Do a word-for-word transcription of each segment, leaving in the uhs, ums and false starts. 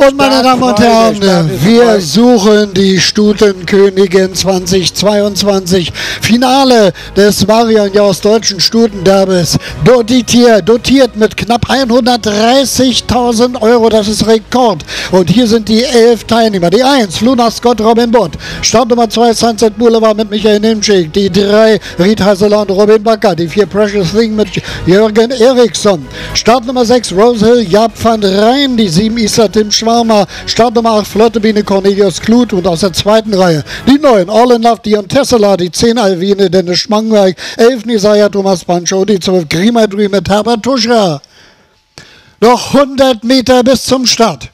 Und meine Damen und Herren, wir suchen die Stutenkönigin zweitausendzweiundzwanzig. Finale des Marion Jaus Deutschen Stutenderbys. Dotiert, dotiert mit knapp hundertdreißigtausend Euro. Das ist Rekord. Und hier sind die elf Teilnehmer. Die eins, Luna Scott, Robin Butt. Start Nummer zwei, Sunset Boulevard mit Michael Nimczyk. Die drei, Riet Hasseler und Robin Bakker. Die vier, Precious Thing mit Jürgen Eriksson. Start Nummer sechs, Rose Hill, Jaap van Rijn. Die sieben, Isla Tim Schwarmer. Start Nummer acht, Flottebiene Cornelius Kluth. Und aus der zweiten Reihe die neun, All in Love, Dion Tessela. Die zehn, Alvine Dennis Schmangwerk. elf, Nisaya Thomas Pancho. Die zwölf, Grima Dream mit Herbert Tuscher. Noch hundert Meter bis zum Start.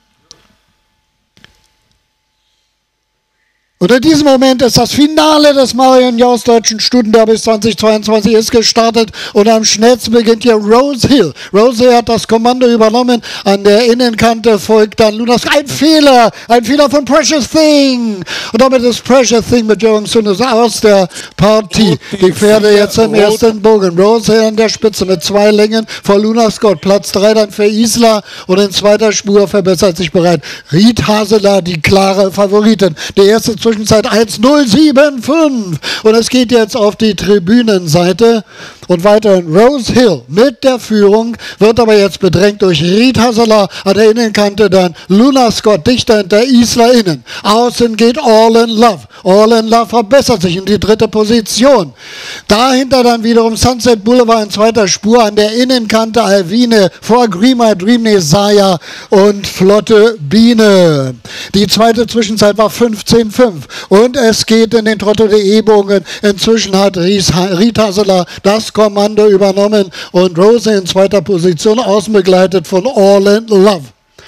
Und in diesem Moment ist das Finale des Marion Jaus Deutschen Stutenderbys zweitausendzweiundzwanzig ist gestartet und am schnellsten beginnt hier Rose Hill. Rose Hill hat das Kommando übernommen, an der Innenkante folgt dann Lunas. Ein Fehler, ein Fehler von Precious Thing. Und damit ist Precious Thing mit Jürgen Sünnes aus der Partie. Die Pferde jetzt im ersten Bogen. Rose Hill an der Spitze mit zwei Längen vor Luna Scott. Platz drei dann für Isla und in zweiter Spur verbessert sich bereit Riet Hasseler, die klare Favoritin. Die erste Zwischenzeit eins null sieben fünf und es geht jetzt auf die Tribünenseite und weiterhin Rose Hill mit der Führung, wird aber jetzt bedrängt durch Riet Hasseler an der Innenkante, dann Luna Scott dichter hinter Isla innen. Außen geht All in Love. All in Love verbessert sich in die dritte Position. Dahinter dann wiederum Sunset Boulevard in zweiter Spur, an der Innenkante Alvine vor Grima Dream, Nesaya und Flotte Biene. Die zweite Zwischenzeit war fünfzehn fünf. Und es geht in den Trotto.de-Bogen. Inzwischen hat Riet Hasseler das Kommando übernommen und Rose in zweiter Position, außen begleitet von All in Love.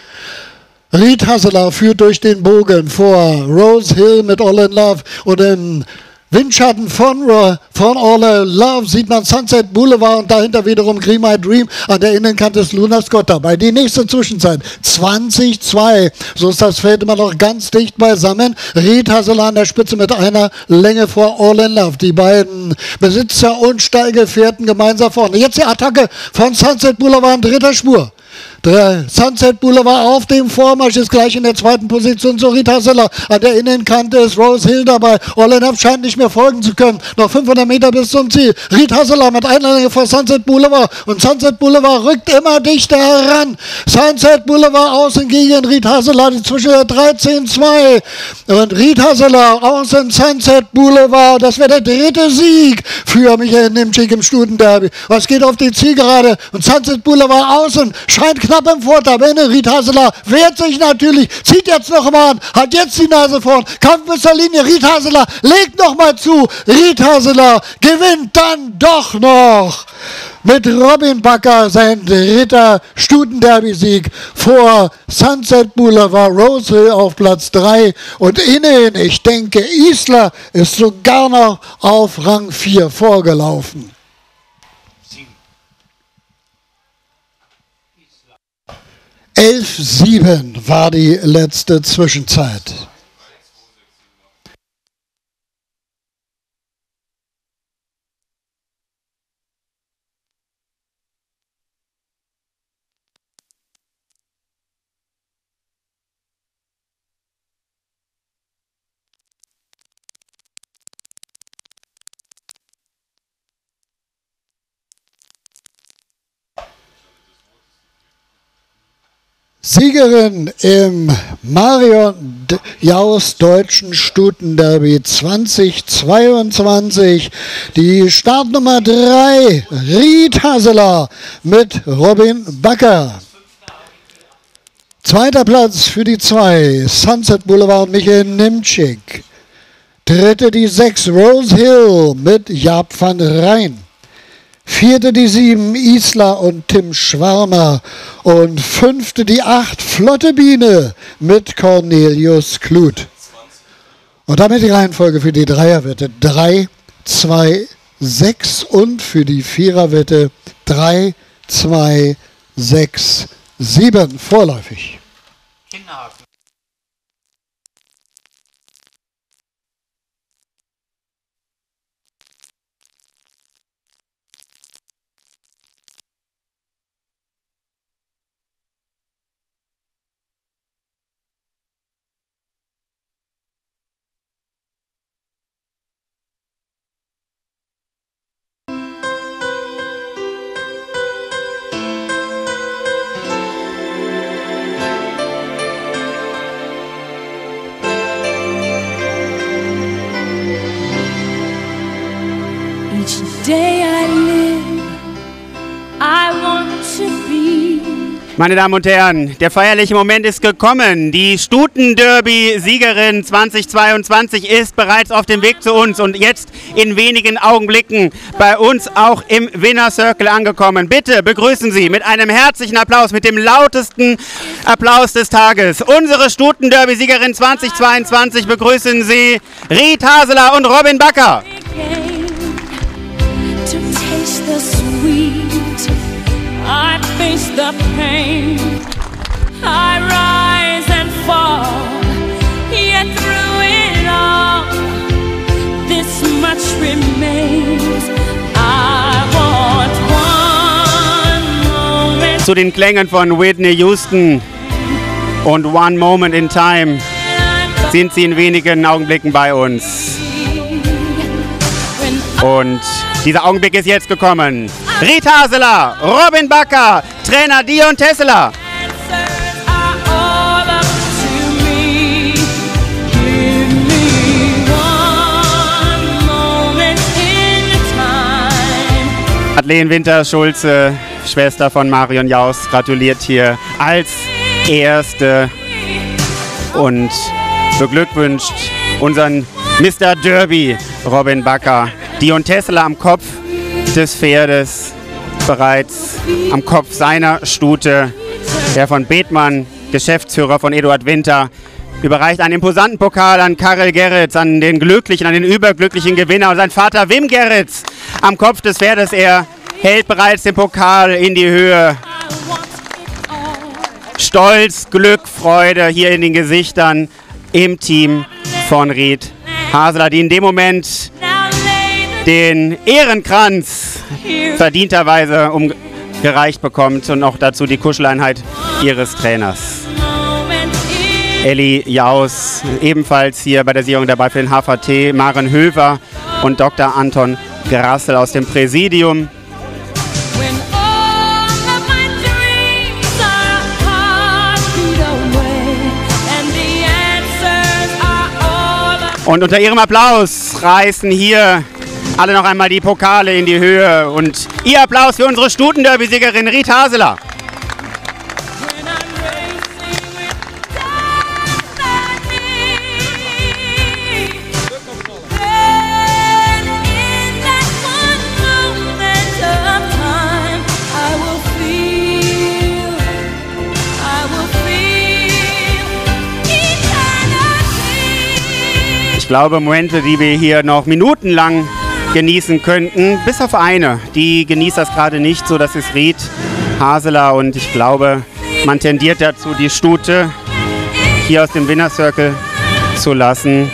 Riet Hasseler führt durch den Bogen vor Rose Hill mit All in Love und im Windschatten von, von All in Love sieht man Sunset Boulevard und dahinter wiederum Grima Dream. An der Innenkante ist Luna Scott dabei. Die nächste Zwischenzeit zwanzig zwei. So ist das Feld immer noch ganz dicht beisammen. Riet Hasseler an der Spitze mit einer Länge vor All in Love. Die beiden Besitzer und Stallgefährten gemeinsam vorne. Jetzt die Attacke von Sunset Boulevard in dritter Spur. Der Sunset Boulevard auf dem Vormarsch ist gleich in der zweiten Position zu Riet Hasseler. An der Innenkante ist Rose Hill dabei. All in Love scheint nicht mehr folgen zu können. Noch fünfhundert Meter bis zum Ziel. Riet Hasseler mit einer Länge vor Sunset Boulevard. Und Sunset Boulevard rückt immer dichter heran. Sunset Boulevard außen gegen Riet Hasseler. Die zwischen dreizehn zwei. Und Riet Hasseler außen Sunset Boulevard. Das wäre der dritte Sieg für Michael Nimczyk im Stutenderby. Was geht auf die Zielgerade? Und Sunset Boulevard außen scheint knapp im Vorteil. Riet Hasseler wehrt sich natürlich, zieht jetzt noch mal an, hat jetzt die Nase vorn, Kampf bis zur Linie, Riet Hasseler legt noch mal zu, Riet Hasseler gewinnt dann doch noch mit Robin Bakker sein dritter Stutenderby-Sieg vor Sunset Boulevard. Rose Hill auf Platz drei und innen, ich denke, Isla ist sogar noch auf Rang vier vorgelaufen. elf sieben war die letzte Zwischenzeit. Siegerin im Marion Jaus Deutschen Stutenderby zweitausendzweiundzwanzig, die Startnummer drei, Riet Hasseler mit Robin Bakker. Zweiter Platz für die zwei, Sunset Boulevard und Michael Nimczyk. Dritte die sechs, Rose Hill mit Jaap van Rijn. Vierte die sieben, Isla und Tim Schwarmer. Und fünfte die acht, Flottebiene mit Cornelius Kluth. Und damit die Reihenfolge für die Dreierwette drei, zwei, sechs und für die Viererwette drei, zwei, sechs, sieben vorläufig. Hinhaken. Meine Damen und Herren, der feierliche Moment ist gekommen. Die Stuten-Derby-Siegerin zweitausendzweiundzwanzig ist bereits auf dem Weg zu uns und jetzt in wenigen Augenblicken bei uns auch im Winner Circle angekommen. Bitte begrüßen Sie mit einem herzlichen Applaus, mit dem lautesten Applaus des Tages. Unsere Stuten-Derby-Siegerin zweitausendzweiundzwanzig begrüßen Sie Riet Haseler und Robin Bakker. I face the pain, I rise and fall, yet through it all, this much remains. I want one moment. Zu den Klängen von Whitney Houston und One Moment in Time sind sie in wenigen Augenblicken bei uns. Und dieser Augenblick ist jetzt gekommen. Riet Haseler, Robin Bakker, Trainer Dion Tesseler. Madeleine Winter-Schulze, Schwester von Marion Jaus, gratuliert hier als Erste und beglückwünscht unseren Mister Derby, Robin Bakker. Dion Tesseler am Kopf des Pferdes, bereits am Kopf seiner Stute. Der von Bethmann, Geschäftsführer von Eduard Winter, überreicht einen imposanten Pokal an Karel Gerrits, an den glücklichen, an den überglücklichen Gewinner. Und sein Vater Wim Gerrits am Kopf des Pferdes, er hält bereits den Pokal in die Höhe. Stolz, Glück, Freude hier in den Gesichtern im Team von Riet Haseler, die in dem Moment den Ehrenkranz verdienterweise umgereicht bekommt und auch dazu die Kuscheleinheit ihres Trainers. Elli Jaus ebenfalls hier bei der Siegerung dabei für den H V T, Maren Höver und Doktor Anton Grassel aus dem Präsidium. Und unter ihrem Applaus reißen hier alle noch einmal die Pokale in die Höhe. Und ihr Applaus für unsere Stuten-Derby-Siegerin Riet Haseler. Ich glaube, Momente, die wir hier noch minutenlang genießen könnten, bis auf eine, die genießt das gerade nicht, so das ist Riet Haseler und ich glaube, man tendiert dazu, die Stute hier aus dem Winner Circle zu lassen.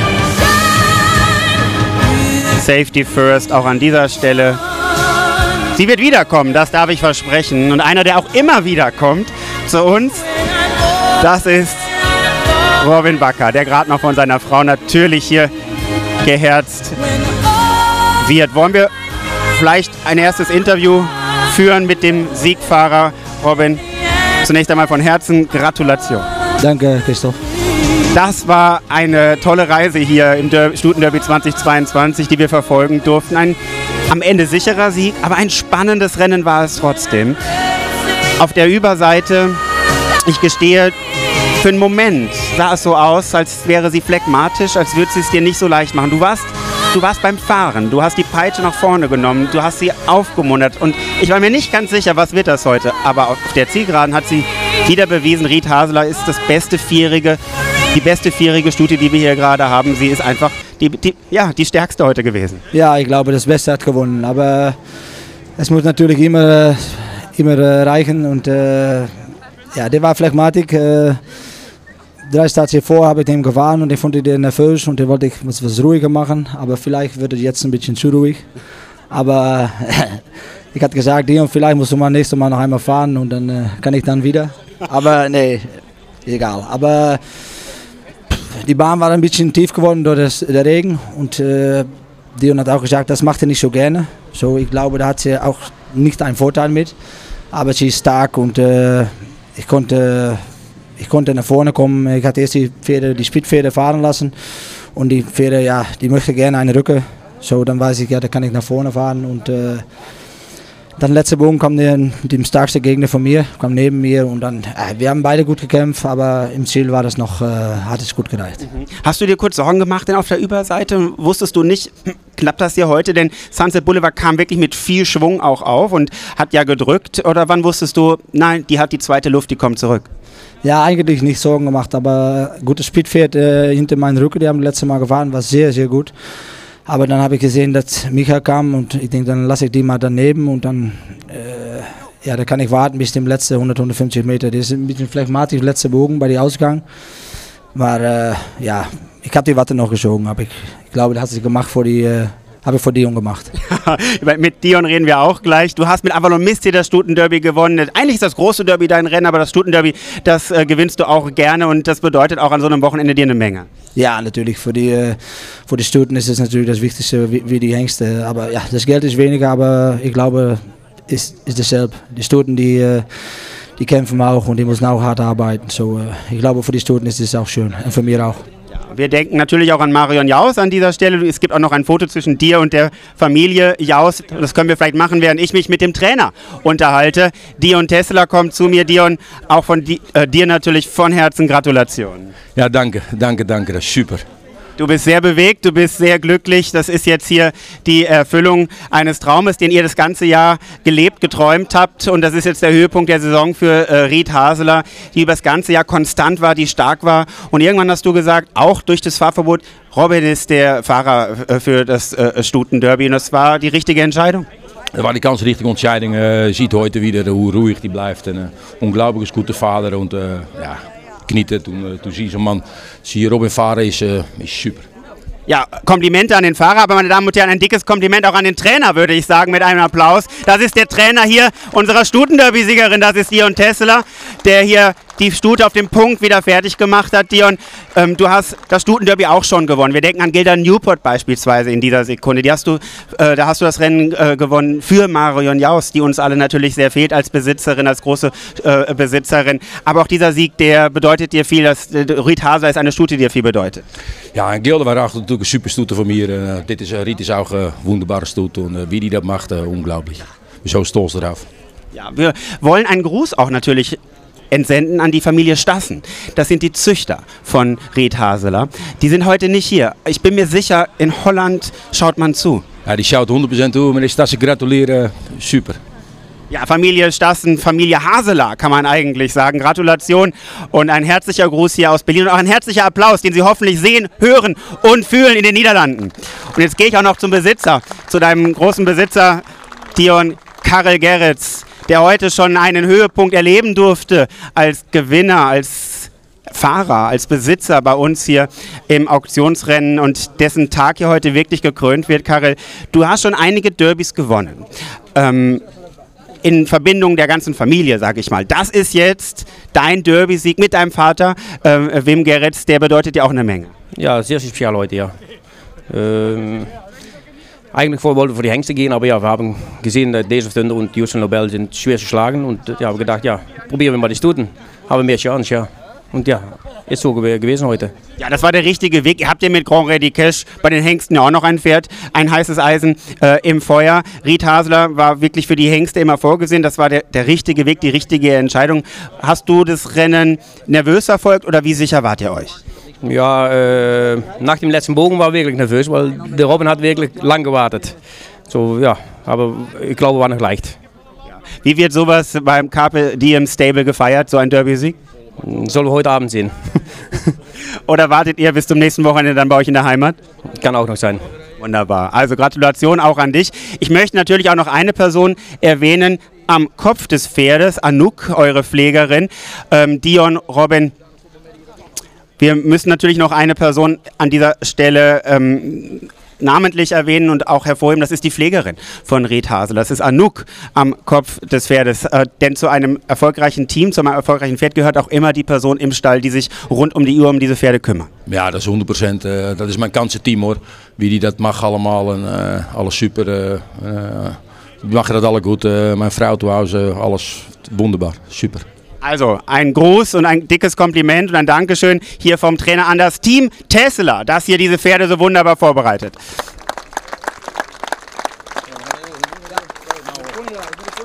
Safety first, auch an dieser Stelle. Sie wird wiederkommen, das darf ich versprechen. Und einer, der auch immer wiederkommt zu uns, das ist Robin Bakker, der gerade noch von seiner Frau natürlich hier geherzt wird. Wollen wir vielleicht ein erstes Interview führen mit dem Siegfahrer Robin? Zunächst einmal von Herzen Gratulation. Danke, Christoph. Das war eine tolle Reise hier im Stuten-Derby zweitausendzweiundzwanzig, die wir verfolgen durften. Ein am Ende sicherer Sieg, aber ein spannendes Rennen war es trotzdem. Auf der Überseite, ich gestehe, für einen Moment sah es so aus, als wäre sie phlegmatisch, als würde sie es dir nicht so leicht machen. Du warst, du warst beim Fahren, du hast die Peitsche nach vorne genommen, du hast sie aufgemuntert und ich war mir nicht ganz sicher, was wird das heute. Aber auf der Zielgeraden hat sie wieder bewiesen, Riet Haseler ist das beste Vierjährige, die beste vierjährige Stute, die wir hier gerade haben. Sie ist einfach die, die, ja, die stärkste heute gewesen. Ja, ich glaube, das Beste hat gewonnen, aber es muss natürlich immer, immer reichen und äh, ja, der war phlegmatik. Äh, Drei Stationen vor habe ich dem gewarnt und ich fand den nervös und der wollte ich was ruhiger machen, aber vielleicht wird er jetzt ein bisschen zu ruhig. Aber ich hatte gesagt, Dion, vielleicht musst du mal nächstes Mal noch einmal fahren und dann äh, kann ich dann wieder. Aber nee, egal. Aber die Bahn war ein bisschen tief geworden durch das, der Regen und äh, Dion hat auch gesagt, das macht er nicht so gerne. So, ich glaube, da hat sie auch nicht einen Vorteil mit, aber sie ist stark und äh, ich konnte Ich konnte nach vorne kommen. Ich hatte erst die Pferde, die Spitzpferde fahren lassen und die Pferde, ja, die möchte gerne eine Rücke. So, dann weiß ich, ja, da kann ich nach vorne fahren und äh, Dann letzte Bogen kam der, der stärkste Gegner von mir, kam neben mir und dann, äh, wir haben beide gut gekämpft, aber im Ziel war das noch, äh, hat es gut gereicht. Mhm. Hast du dir kurz Sorgen gemacht denn auf der Überseite? Wusstest du nicht, klappt das hier heute? Denn Sunset Boulevard kam wirklich mit viel Schwung auch auf und hat ja gedrückt. Oder wann wusstest du, nein, die hat die zweite Luft, die kommt zurück? Ja, eigentlich nicht Sorgen gemacht, aber gutes Speedpferd äh, hinter meinen Rücken, die haben das letzte Mal gefahren, war sehr, sehr gut. Aber dann habe ich gesehen, dass Micha kam und ich denke, dann lasse ich die mal daneben und dann äh, ja, da kann ich warten bis zum letzten hundert, hundertfünfzig Meter. Das ist ein bisschen phlegmatisch, letzte Bogen bei dem Ausgang. Aber äh, ja, ich habe die Watte noch geschoben. Ich, ich glaube, das hat sie gemacht vor die, äh, habe ich vor Dion gemacht. Mit Dion reden wir auch gleich. Du hast mit Avalon Misty das Stuten-Derby gewonnen. Eigentlich ist das große Derby dein Rennen, aber das Stuten-Derby, das äh, gewinnst du auch gerne und das bedeutet auch an so einem Wochenende dir eine Menge. Ja, natürlich. Für die, äh, für die Stuten ist es natürlich das Wichtigste, wie, wie die Hengste. Aber ja, das Geld ist weniger, aber ich glaube, es ist, ist dasselbe. Die Stuten, die, äh, die kämpfen auch und die müssen auch hart arbeiten. So, äh, ich glaube, für die Stuten ist es auch schön und für mich auch. Wir denken natürlich auch an Marion Jaus an dieser Stelle. Es gibt auch noch ein Foto zwischen dir und der Familie Jaus. Das können wir vielleicht machen, während ich mich mit dem Trainer unterhalte. Dion Tesseler kommt zu mir. Dion, auch von di äh, dir natürlich von Herzen Gratulation. Ja, danke, danke, danke. Das ist super. Du bist sehr bewegt, du bist sehr glücklich. Das ist jetzt hier die Erfüllung eines Traumes, den ihr das ganze Jahr gelebt, geträumt habt. Und das ist jetzt der Höhepunkt der Saison für äh, Riet Haseler, die über das ganze Jahr konstant war, die stark war. Und irgendwann hast du gesagt, auch durch das Fahrverbot, Robin ist der Fahrer äh, für das äh, Stuten-Derby. Und das war die richtige Entscheidung. Das war die ganz richtige Entscheidung. Je ziet heute wieder, hoe ruhig die blijft. En, uh, unglaublich guter Fahrer. Und, uh, ja. Genieten, toen, toen zie je zo'n man, zie je Robin fahren, is, uh, is super. Ja, Komplimente an den Fahrer, aber meine Damen und Herren, ein dickes Kompliment auch an den Trainer, würde ich sagen, mit einem Applaus. Das ist der Trainer hier unserer Stuten-Derby-Siegerin, das ist Dion Tesseler, der hier die Stute auf dem Punkt wieder fertig gemacht hat. Dion, ähm, du hast das Stuten-Derby auch schon gewonnen. Wir denken an Gilda Newport beispielsweise in dieser Sekunde. Die hast du, äh, da hast du das Rennen äh, gewonnen für Marion Jaus, die uns alle natürlich sehr fehlt als Besitzerin, als große äh, Besitzerin. Aber auch dieser Sieg, der bedeutet dir viel. Das, äh, Riet Haseler ist eine Stute, die dir viel bedeutet. Ja, en Gilda war auch natuurlijk een super Stute von mir. Uh, dit is, uh, Riet is auch eine wunderbare Stute und uh, wie die das macht, uh, unglaublich. Ich bin so stolz darauf. Ja, wir wollen einen Gruß auch natürlich entsenden an die Familie Stassen. Das sind die Züchter von Riet Haseler. Die sind heute nicht hier. Ich bin mir sicher, in Holland schaut man zu. Ja, die schaut hundert Prozent zu. Meneer Stassen, gratulieren. Super. Ja, Familie Stassen, Familie Haseler kann man eigentlich sagen. Gratulation und ein herzlicher Gruß hier aus Berlin und auch ein herzlicher Applaus, den Sie hoffentlich sehen, hören und fühlen in den Niederlanden. Und jetzt gehe ich auch noch zum Besitzer, zu deinem großen Besitzer, Dion Karel Gerrits, der heute schon einen Höhepunkt erleben durfte als Gewinner, als Fahrer, als Besitzer bei uns hier im Auktionsrennen und dessen Tag hier heute wirklich gekrönt wird. Karel, du hast schon einige Derbys gewonnen. Ähm, in Verbindung der ganzen Familie, sage ich mal. Das ist jetzt dein Derby-Sieg mit deinem Vater, äh, Wim Gerrits, der bedeutet dir auch eine Menge. Ja, sehr speziell heute, ja. Ähm, eigentlich wollten wir für die Hengste gehen, aber ja, wir haben gesehen, dass Days of Thunder und Houston Nobel sind schwer zu schlagen und ja, haben gedacht, ja, probieren wir mal die Stuten, haben mehr Chance, ja. Und ja, ist so gewesen heute. Ja, das war der richtige Weg. Ihr habt ja mit Grand Ready Cash bei den Hengsten ja auch noch ein Pferd, ein heißes Eisen äh, im Feuer. Riet Haseler war wirklich für die Hengste immer vorgesehen. Das war der, der richtige Weg, die richtige Entscheidung. Hast du das Rennen nervös verfolgt oder wie sicher wart ihr euch? Ja, äh, nach dem letzten Bogen war ich wirklich nervös, weil der Robin hat wirklich lang gewartet. So, ja, aber ich glaube, war noch leicht. Ja. Wie wird sowas beim Carpe Diem Stable gefeiert, so ein Derby-Sieg? Sollen wir heute Abend sehen. Oder wartet ihr bis zum nächsten Wochenende dann bei euch in der Heimat? Kann auch noch sein. Wunderbar. Also Gratulation auch an dich. Ich möchte natürlich auch noch eine Person erwähnen am Kopf des Pferdes, Anouk, eure Pflegerin, ähm, Dion, Robin. Wir müssen natürlich noch eine Person an dieser Stelle ähm, namentlich erwähnen und auch hervorheben, das ist die Pflegerin von Riet Haseler. Das ist Anouk am Kopf des Pferdes. Äh, denn zu einem erfolgreichen Team, zu einem erfolgreichen Pferd gehört auch immer die Person im Stall, die sich rund um die Uhr um diese Pferde kümmert. Ja, dat is honderd procent. Uh, dat is mijn ganze Team hoor. Wie die dat mag allemaal en uh, alles super. Uh, uh, die machen dat alle goed. Uh, mijn vrouw zu Hause, alles wunderbar, super. Also ein Gruß und ein dickes Kompliment und ein Dankeschön hier vom Trainer an das Team Tesseler, das hier diese Pferde so wunderbar vorbereitet.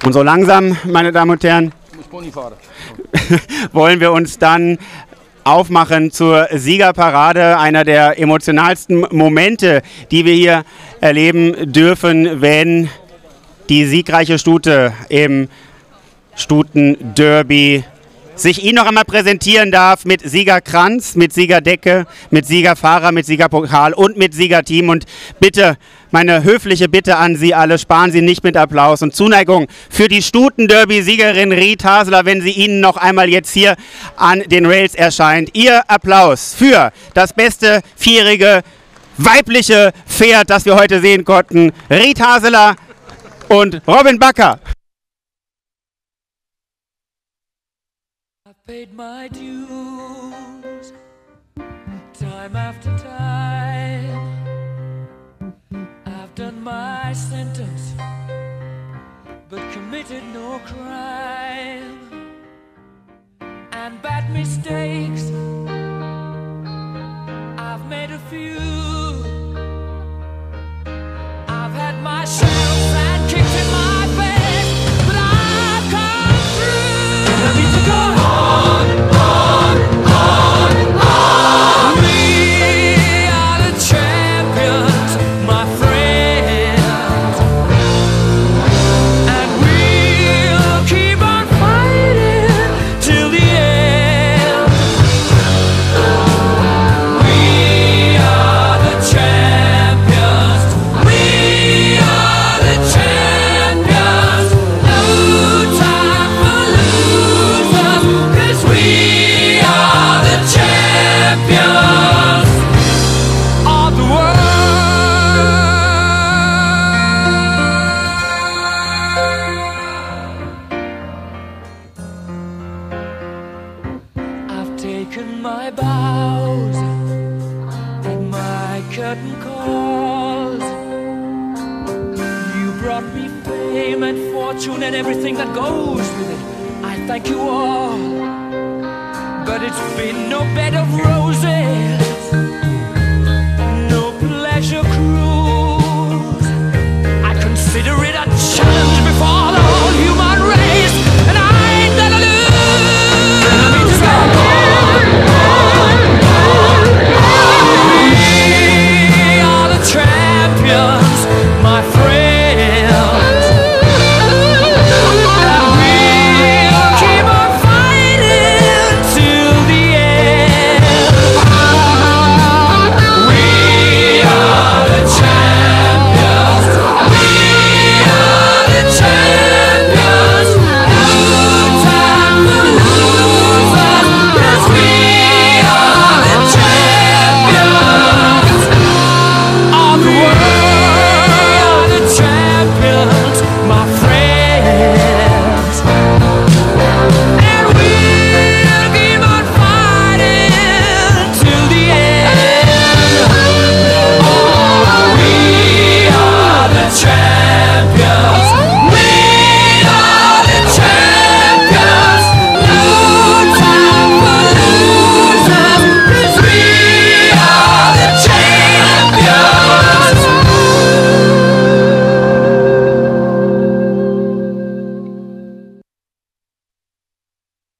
Und so langsam, meine Damen und Herren, wollen wir uns dann aufmachen zur Siegerparade, einer der emotionalsten Momente, die wir hier erleben dürfen, wenn die siegreiche Stute im Stuten-Derby sich Ihnen noch einmal präsentieren darf mit Siegerkranz, mit Siegerdecke, mit Siegerfahrer, mit Siegerpokal und mit Siegerteam. Und bitte, meine höfliche Bitte an Sie alle, sparen Sie nicht mit Applaus und Zuneigung für die Stuten-Derby-Siegerin Riet Haseler, wenn sie Ihnen noch einmal jetzt hier an den Rails erscheint. Ihr Applaus für das beste vierjährige weibliche Pferd, das wir heute sehen konnten. Riet Haseler und Robin Backer. Paid my dues, time after time. I've done my sentence, but committed no crime. And bad mistakes, I've made a few. I've had my shells and kicked in my face, but I've come through. I need to go. And everything that goes with it, I thank you all, but it's been no bed of roses.